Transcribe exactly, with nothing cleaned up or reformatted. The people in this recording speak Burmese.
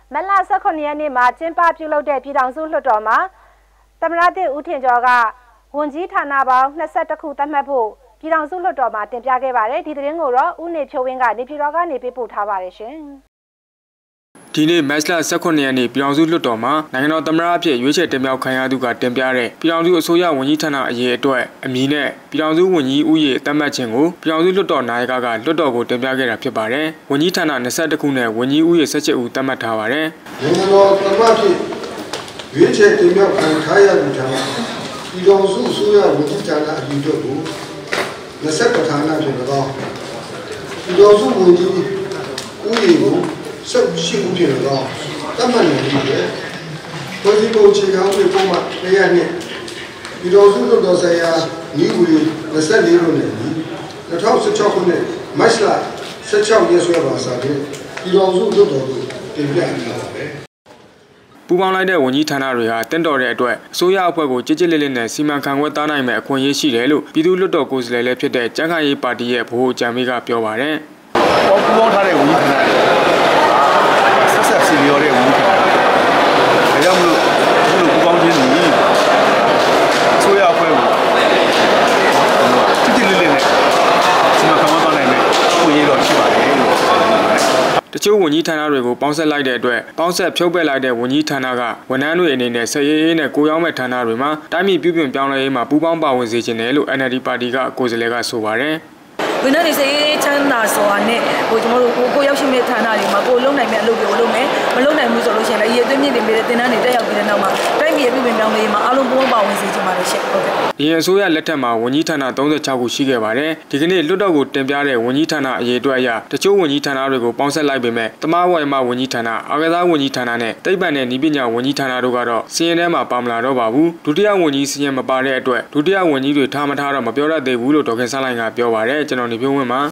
မလဆခုနှစ်ရက်နေ့မှာကျင်းပပြုလုပ်တဲ့ပြည်ထောင်စုလွှတ်တော်မှာသမ္မတသစ်ဦးထင်ကျော်ကဝန်ကြီးဌာနပေါင်းနှစ်ဆယ့်တစ်ခုသတ်မှတ်ဖို့ပြည်ထောင်စုလွှတ်တော်မှာတင်ပြခဲ့ပါတယ်ဒီသတင်းကိုတော့ဦးနေဖြိုးဝင်းကနေပြည်တော်ကနေပေးပို့ထားပါတယ်ရှင်ဒီနေ့မတ်လဆခုနှစ်ရက်နေ့ပြည်ထောင်စုလွှတ်တော်မှာနိုင်ငံတော်သမ္မတအဖြစ်ရွေးချယ်တင်မြှောက်ခံရသူကတင်ပြတဲ့ပြည်ထောင်စုအစိုးရဝန်ကြီးဌာနအရေးအတွက်အမည်နဲ့ပြည်ထောင်စုဝန်ကြီးဦးရေသတ်မှတ်ခြင်းကိုပြည်ထောင်စုလွှတ်တော်နာယကကလွှတ်တော်ကိုတင်ပြခဲ့တာဖြစ်ပါတယ်ဝန်ကြီးဌာနနှစ်ဆယ့်တစ်ခုနဲ့ဝန်ကြီးဦးရေဆယ့်ရှစ်ဦးသတ်မှတ်ထားပါတယ်နိုင်ငံတော်သမ္မတအဖြစ်ရွေးချယ်တင်မြှောက်ခံထားရသူများပြည်ထောင်စုအစိုးရဝန်ကြီးဌာနအရေးအတွက်ကိုနှစ်ဆယ့်တစ်ဌာနဖြင့်၎င်းပြည်ထောင်စုဝန်ကြီးဦးရေကိုဆက်ရှိမှုဖြစ်တော့တတ်မှတ်နေပြီလေဖွဲ့စည်းပုံအခြေခံဥပဒေပုံမှန်တစ်ရက်နဲ့ပြည်တော်စုလွှတ်တော်ဆိုင်ရာညီဦးရေနှစ်ဆယ့်လေးလို့နဲ့ညီ၂၀၁၆ခုနှစ်မတ်လဆယ့်ခြောက်ရက်စွဲပါစာဖြင့်ပြည်တော်စုလွှတ်တော်ကိုတင်ပြထားပါတယ်ပူပေါင်းလိုက်တဲ့ဝန်ကြီးဌာနတွေဟာတင့်တော်တဲ့အတွက်အစိုးရအဖွဲ့ကိုကြည်ကြည်လေးလေးနဲ့စီမံခန့်ခွဲသားနိုင်မဲ့အခွင့်အရေးရှိတယ်လို့ပြည်သူ့လွှတ်တော်ကိုယ်စားလှယ်လည်းဖြစ်တဲ့ကြံ့ခိုင်ရေးပါတီရဲ့ဗဟိုအကြံပေးကပြောပါတယ်ပူပေါင်းထားတဲ့ဝန်ကြီးဌာနတွေဆက်ဆက်စီရောတဲ့ဝန်ကြီးဌာနဒါကြောင့်မလို့ဒီလိုပူပေါင်းခြင်းတွေအစိုးရအဖွဲ့ကိုကြည်ကြည်လေးလေးနဲ့စီမံခန့်ခွဲသားနိုင်မဲ့အခွင့်အရေးတော့ရှိပါတယ်လို့တချို့ဝန်ကြီးဌာနတွေကိုပေါင်းဆက်လိုက်တဲ့အတွက်ပေါင်းဆက်ဖြုတ်ပယ်လိုက်တဲ့ဝန်ကြီးဌာနကဝန်ထမ်းတွေအနေနဲ့ဆက်ရေးရေးနဲ့ကိုရောက်မဲ့ဌာနတွေမှာတိုင်းပြည်ပြုပြင်ပြောင်းလဲရေးမှာပူးပေါင်းပါဝင်စေချင်တယ်လို့ N L D ပါတီကကိုယ်စားလှယ်ကဆိုပါတယ်ဝန်ထမ်းတွေစေရေးချမ်းသာစွာနဲ့ဟိုကျွန်တော်တို့ကိုကိုရောက်ရှိမဲ့ဌာနတွေမှာကိုလုံနိုင်မဲ့အလုပ်တွေကိုလုပ်မယ်မလုပ်နိုင်ဘူးဆိုလို့ရှိရင်လည်းရေသွင်းမြင့်တင်ပေးတဲ့တင်တန်းတွေတက်ရောက်ပြီးတဲ့နောက်မှာတိုင်းပြည်ပြုပြင်ပြောင်းလဲရေးမှာအားလုံးပူးပေါင်းပါဝင်စေချင်ပါတယ်ရှင့်ဟုတ်ကဲ့ဒီအစိုးရလက်ထက်မှာဝန်ကြီးဌာနသုံးဆယ့်ခြောက်ခုရှိခဲ့ပါတယ်ဒီကနေ့လွှတ်တော်ကိုတင်ပြတဲ့ဝန်ကြီးဌာနအရေးအတွက်အရတချို့ဝန်ကြီးဌာနတွေကိုပေါင်းဆက်လိုက်ပေမဲ့တမဝိုင်မဝန်ကြီးဌာနအာကစားဝန်ကြီးဌာနနဲ့တိတ်ပံနဲ့ဤပညာဝန်ကြီးဌာနတို့ကတော့စီရင်ထဲမှာပါမလာတော့ပါဘူးဒုတိယဝန်ကြီးစီရင်မပါတဲ့အတွက်ဒုတိယဝန်ကြီးတွေထားမထားတော့မပြောရသေးဘူးလို့ဒေါက်တာဆန်းလိုင်ကပြောပါတယ်ကျွန်တော်နေပြုံးဝင်းမှာ